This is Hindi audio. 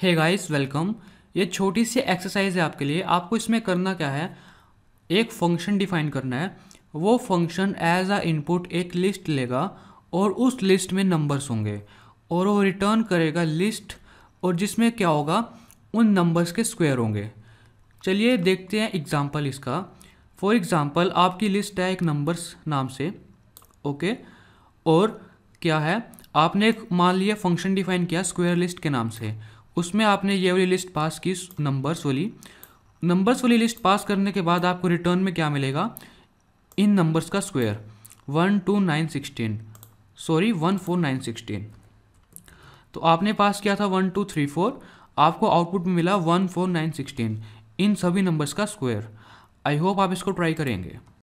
Hey guys welcome. ये छोटी सी एक्सरसाइज है आपके लिए। आपको इसमें करना क्या है, एक फंक्शन डिफाइन करना है। वो फंक्शन एज अ इनपुट एक लिस्ट लेगा और उस लिस्ट में नंबर्स होंगे और वो रिटर्न करेगा लिस्ट, और जिसमें क्या होगा, उन नंबर्स के स्क्वायर होंगे। चलिए देखते हैं एग्जांपल इसका। फॉर एग्जांपल आपकी लिस्ट है एक नंबर्स नाम से, ओके। और क्या है, आपने एक मान लिया फंक्शन डिफाइन किया स्क्वायर लिस्ट के नाम से। उसमें आपने ये वाली लिस्ट पास की, नंबर्स वाली लिस्ट पास करने के बाद आपको रिटर्न में क्या मिलेगा, इन नंबर्स का स्क्वायर 14916। तो आपने पास किया था 1234, आपको आउटपुट में मिला 14916, इन सभी नंबर्स का स्क्वायर। आई होप आप इसको ट्राई करेंगे।